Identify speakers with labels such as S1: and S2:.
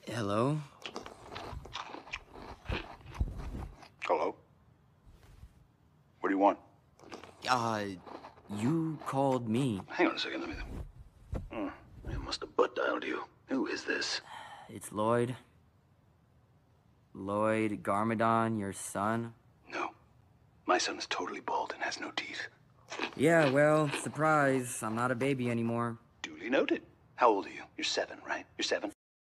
S1: Hello?
S2: Hello? What do you want?
S1: You called me.
S2: Hang on a second, let me... I must have butt dialed you. Who is this?
S1: It's Lloyd. Lloyd Garmadon, your son?
S2: No. My son is totally bald and has no teeth.
S1: Yeah, well, surprise. I'm not a baby anymore.
S2: Duly noted. How old are you? You're 7, right? You're 7?